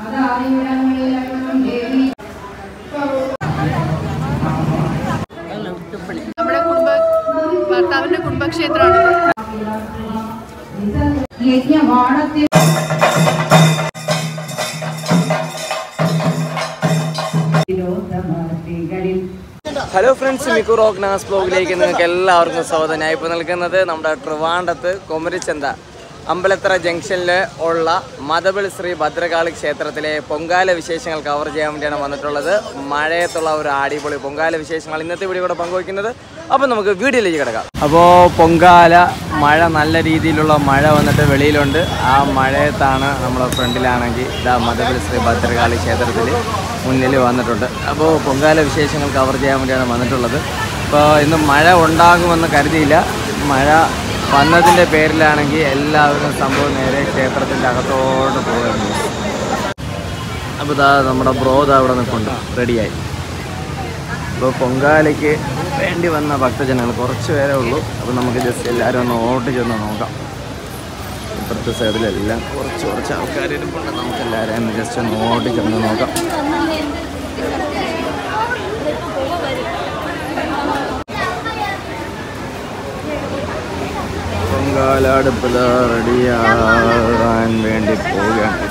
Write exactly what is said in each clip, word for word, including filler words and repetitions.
നമ്മുടെ കുടുംബ ഭർത്താവിന്റെ കുടുംബക്ഷേത്രമാണ്. ഹലോ ഫ്രണ്ട്സ്, മിക്കു റോക്ക് നാസ് ബ്ലോഗിലേക്ക് നിങ്ങൾക്ക് എല്ലാവർക്കും സ്വാഗതം. ഞാൻ ഇപ്പോൾ നിൽക്കുന്നത് നമ്മുടെ ട്രിവാൻഡ്രത്ത് കൊമരിച്ചന്ത അമ്പലത്തറ ജംഗ്ഷനിൽ ഉള്ള മതബിൾ ശ്രീ ഭദ്രകാളി ക്ഷേത്രത്തിലെ പൊങ്കാല വിശേഷങ്ങൾ കവർ ചെയ്യാൻ വേണ്ടിയാണ് വന്നിട്ടുള്ളത്. മഴയത്തുള്ള ഒരു അടിപൊളി പൊങ്കാല വിശേഷങ്ങൾ ഇന്നത്തെ വീഡിയോ കൂടെ പങ്കുവയ്ക്കുന്നത്. അപ്പോൾ നമുക്ക് വീഡിയോയിലേക്ക് കിടക്കാം. അപ്പോൾ പൊങ്കാല മഴ നല്ല രീതിയിലുള്ള മഴ വന്നിട്ട് വെളിയിലുണ്ട്. ആ മഴയത്താണ് നമ്മുടെ ഫ്രണ്ടിലാണെങ്കിൽ ഇതാ മതബിൾ ശ്രീ ഭദ്രകാളി ക്ഷേത്രത്തിൽ മുന്നിൽ വന്നിട്ടുണ്ട്. അപ്പോൾ പൊങ്കാല വിശേഷങ്ങൾ കവർ ചെയ്യാൻ വേണ്ടിയാണ് വന്നിട്ടുള്ളത്. അപ്പോൾ ഇന്ന് മഴ ഉണ്ടാകുമെന്ന് കരുതിയില്ല. മഴ വന്നതിൻ്റെ പേരിലാണെങ്കിൽ എല്ലാവരും സംഭവം നേരെ ക്ഷേത്രത്തിൻ്റെ അകത്തോട്ട് പോവുകയാണ്. അപ്പോൾ ഇതാ നമ്മുടെ ബ്രോ ഇതാ അവിടെ നിൽപ്പുണ്ട്, റെഡിയായി. അപ്പോൾ പൊങ്കാലയ്ക്ക് വേണ്ടി വന്ന ഭക്തജനങ്ങൾ കുറച്ച് പേരേ ഉള്ളൂ. അപ്പോൾ നമുക്ക് ജസ്റ്റ് എല്ലാവരും ഒന്ന് ഓട്ട് ചെന്ന് നോക്കാം. ഇപ്പുറത്തെ സൈഡിലെല്ലാം കുറച്ച് കുറച്ച് ആൾക്കാർ ഇരിപ്പുണ്ട്. നമുക്ക് എല്ലാവരെയും ഒന്ന് ജസ്റ്റ് ഒന്ന് ഓട്ട് ചെന്ന് നോക്കാം. പൊങ്കാലടുപ്പിൽ റെഡിയാകാൻ വേണ്ടി പോവുകയാണ്.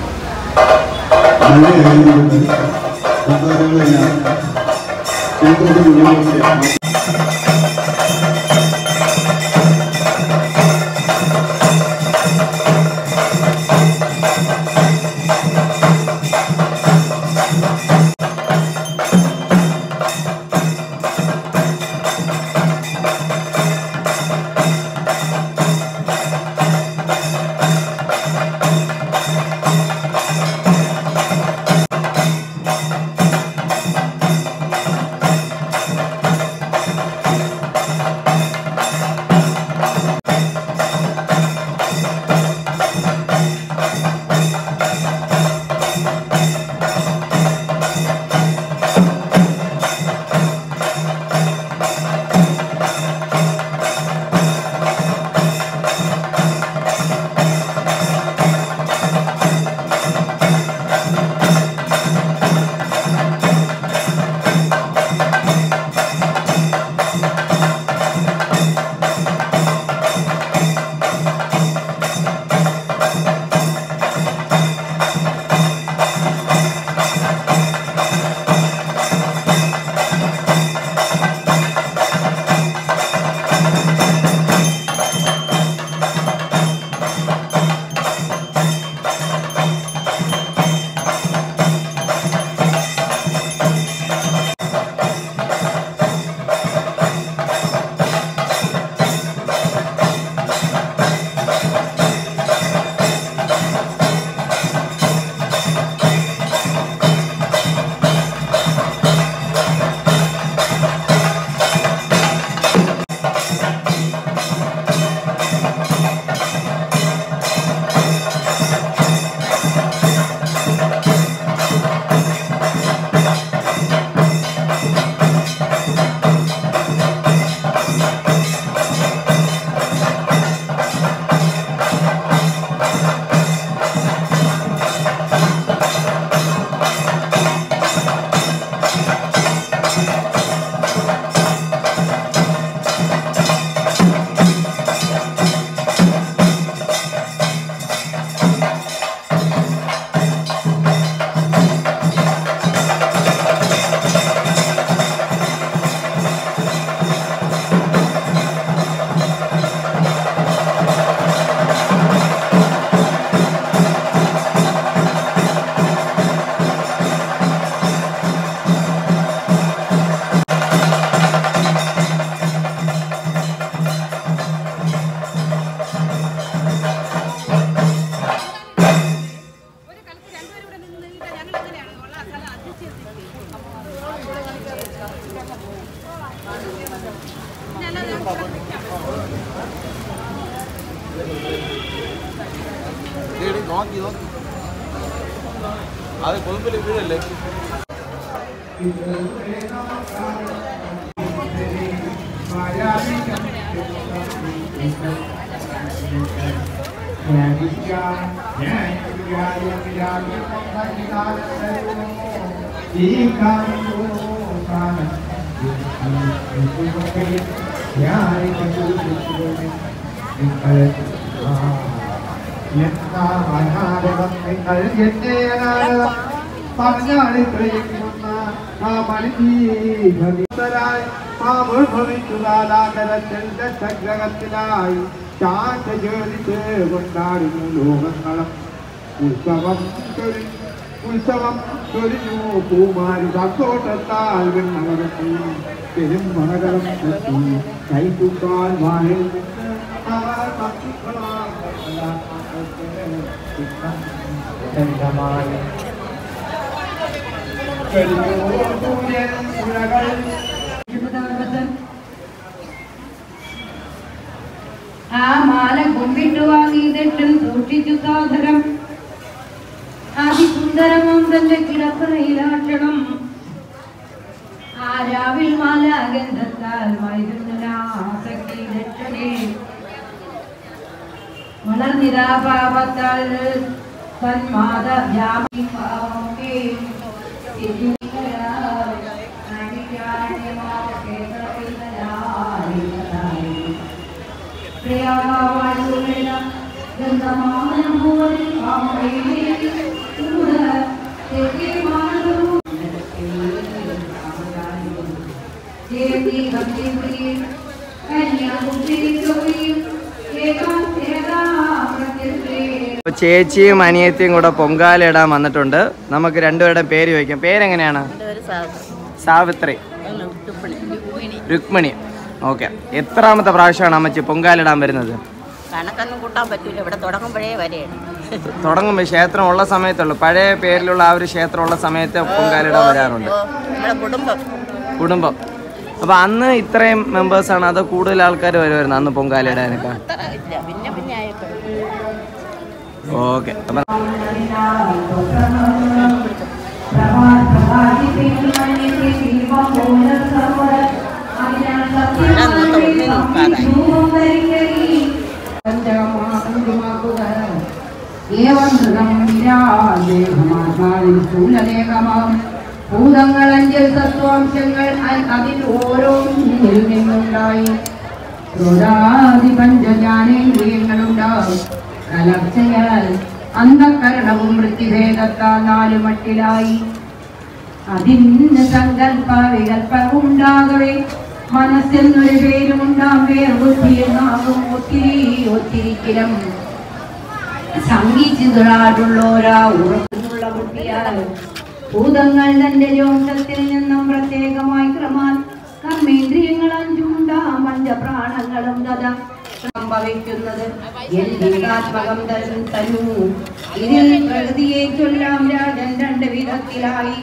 അത് കൊതുമ്പിൽ വീഴല്ലേ? ഗ്രഹത്തിലായി ചാറ്റ ജോലിച്ച് കൊണ്ടാടുന്നു ലോകങ്ങളും ഉത്സവം ഉത്സവം ചൊരിഞ്ഞു പൂമാരി സന്തോഷത്താൽ വെണ്ണവരത്തി പെരും മകരം എത്തി കൈക്കുട്ടാൽ വാഴയിൽ നിന്ന് അവർ ആ മാല കുമ്പിട്ടു വാങ്ങിയിട്ടും സൂക്ഷിച്ചു സാധനം അതിസുന്ദരമോ തന്റെ കിടപ്പറയിലാട്ടണം ആ രാവിൽ മാല ഗന്ധത്താൽ വൈകുന്നരാസക്തി രക്ഷണേ വളർന്നിരാപാപത്താൽ തന്മാത വ്യാപി ചേച്ചിയും അനിയത്തിയും കൂടെ പൊങ്കാലയിടാൻ വന്നിട്ടുണ്ട്. നമുക്ക് രണ്ടുപേരുടെ പേര് ചോദിക്കാം. പേരെങ്ങനെയാണ്? സാവിത്രി, രുക്മിണി. ഓക്കെ. എത്രാമത്തെ പ്രാവശ്യമാണ് അമ്മച്ചി പൊങ്കാലിടാൻ വരുന്നത്? കണക്കൊന്നും കൂട്ടാൻ പറ്റില്ല. ഇവിടെ തുടങ്ങുമ്പോഴേ വരെയാണ്. തുടങ്ങുമ്പോൾ ക്ഷേത്രം ഉള്ള സമയത്തുള്ളൂ. പഴയ പേരിലുള്ള ആ ഒരു ക്ഷേത്രം ഉള്ള സമയത്ത് പൊങ്കാലിടാൻ വരാറുണ്ട്. കുടുംബം കുടുംബം അപ്പൊ അന്ന് ഇത്രയും മെമ്പേഴ്സാണ് അതോ കൂടുതൽ ആൾക്കാർ വരുമായിരുന്നു അന്ന് പൊങ്കാലിടാനൊക്കെ? പിന്നെ പിന്നെ ഓക്കെ. അപ്പൊ ഭൂതങ്ങൾ അഞ്ചൽ തത്വാംശങ്ങൾ അതിൽ ഓരോന്നിൽ നിന്നുണ്ടായി ക്രോധാദി പഞ്ചജ്ഞാനേന്ദ്രിയങ്ങളുണ്ടാവും. കലർച്ചയാൽ അന്ധകരണവും വൃത്തിഭേദത്താൽ നാലു മട്ടിലായി. അതിന് സങ്കല്പ വികല്പമുണ്ടാകവേ മനസ്സെന്നൊരു പേരുമുണ്ടാം. വേർബുദ്ധിയെന്നാകും ഒത്തിരി ഒത്തിരിക്കലും സംഗീച്ചിതുള്ളോരാ ഉറപ്പുള്ള ബുദ്ധിയാൽ ഭൂതങ്ങൾ തന്റെ രോഷത്തിൽ നിന്നും പ്രത്യേകമായി ക്രമാൽ കർമ്മേന്ദ്രിയങ്ങൾ അഞ്ചുണ്ടാം. പഞ്ചപ്രാണങ്ങളും തഥാ സംഭവിക്കുന്നത് ാത്മകം തനു. ഇതിൽ പ്രകൃതിയെ ചൊല്ലാം രാജൻ രണ്ട് വിധത്തിലായി.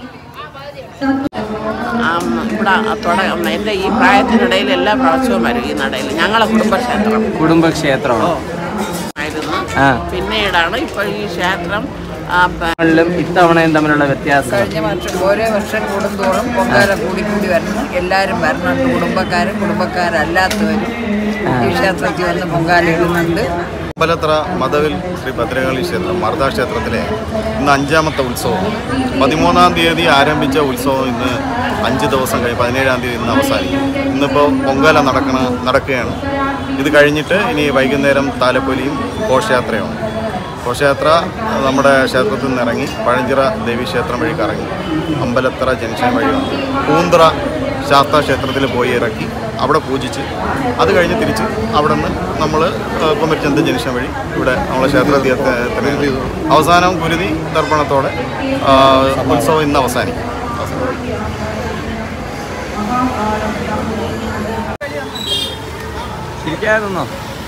ഇവിടെ എൻ്റെ ഈ പ്രായത്തിനിടയിൽ എല്ലാ പ്രാവശ്യവും വരും ഈ നടയിൽ. ഞങ്ങളെ കുടുംബക്ഷേത്രം കുടുംബക്ഷേത്രം ആയിരുന്നു. പിന്നീടാണ് ഇപ്പോൾ ഈ ക്ഷേത്രം ഇത്തവണയും തമ്മിലുള്ള വ്യത്യാസം. കഴിഞ്ഞ വർഷം ഓരോ വർഷം കൂടുന്തോറും പൊങ്കാല കൂടി കൂടി വരണം. എല്ലാവരും വരണുണ്ട്. കുടുംബക്കാരും കുടുംബക്കാരല്ലാത്തവരും ഈ ക്ഷേത്രത്തിൽ വന്ന് പൊങ്കാല ഇടുന്നുണ്ട്. അമ്പലത്തറ മതവിൽ ശ്രീ ഭദ്രകാളി ക്ഷേത്രം മാർത്താ ക്ഷേത്രത്തിലെ ഇന്ന് അഞ്ചാമത്തെ ഉത്സവം. പതിമൂന്നാം തീയതി ആരംഭിച്ച ഉത്സവം ഇന്ന് അഞ്ച് ദിവസം കഴിഞ്ഞ് പതിനേഴാം തീയതി ഇന്ന് അവസാനിക്കും. ഇന്നിപ്പോൾ പൊങ്കാല നടക്കണ നടക്കുകയാണ്. ഇത് കഴിഞ്ഞിട്ട് ഇനി വൈകുന്നേരം താലപ്പൊലിയും ഘോഷയാത്രയാണ്. ഘോഷയാത്ര നമ്മുടെ ക്ഷേത്രത്തിൽ നിന്ന് ഇറങ്ങി പഴഞ്ചിറ ദേവീക്ഷേത്രം വഴി കറങ്ങി അമ്പലത്തറ ജംഗ്ഷൻ വഴി വന്നു പൂന്തറ ശാസ്താ ക്ഷേത്രത്തിൽ പോയി ഇറക്കി അവിടെ പൂജിച്ച് അത് കഴിഞ്ഞ് തിരിച്ച് അവിടെ നിന്ന് നമ്മൾ കൊമരിച്ചന്ത് ജംഗ്ഷൻ വഴി ഇവിടെ നമ്മളെ ക്ഷേത്രത്തിന് അവസാനം ഗുരുതി തർപ്പണത്തോടെ ഉത്സവം ഇന്ന് അവസാനിക്കും. ശരിക്കായിരുന്നോ?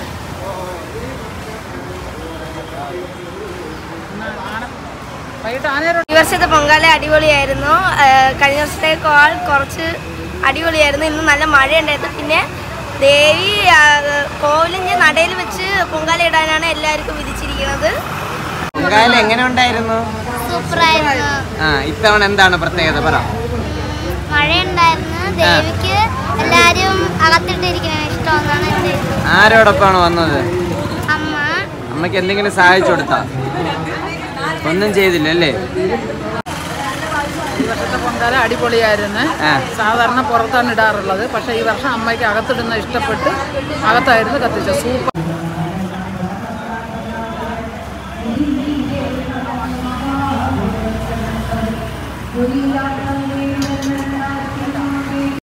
ഈ വർഷത്തെ പൊങ്കാല അടിപൊളിയായിരുന്നു. കഴിഞ്ഞ വർഷത്തേക്കാൾ കുറച്ച് അടിപൊളിയായിരുന്നു. ഇന്ന് നല്ല മഴയുണ്ടായിരുന്നു. പിന്നെ ദേവി കോവിലിൻ്റെ നടയിൽ വെച്ച് പൊങ്കാല ഇടാനാണ് എല്ലാവർക്കും വിധിച്ചിരിക്കുന്നത്. പൊങ്കാല എങ്ങനെ ഉണ്ടായിരുന്നു? സൂപ്പറായിരുന്നു. ആ ഇത്തവണ എന്താണ് പ്രത്യേകത പറ? മഴയുണ്ടായിരുന്നു. ദേവിക്ക് എല്ലാവരും അകത്തിട്ടിരിക്കുന്നത് ഇഷ്ടമെന്നാണ്. ആരോടൊപ്പമാണ് വന്നത്? അമ്മ. അമ്മയ്ക്ക് എന്തെങ്കിലും സഹായിച്ചു കൊടുത്താ? ഒന്നും ചെയ്തില്ല അല്ലേ? ഈ വർഷത്തെ പൊങ്കാല അടിപൊളിയായിരുന്നു. സാധാരണ പുറത്താണ് ഇടാറുള്ളത്, പക്ഷേ ഈ വർഷം അമ്മയ്ക്ക് അകത്തിടുന്ന ഇഷ്ടപ്പെട്ട് അകത്തായിരുന്നു കത്തിച്ചത്. സൂപ്പർ. ും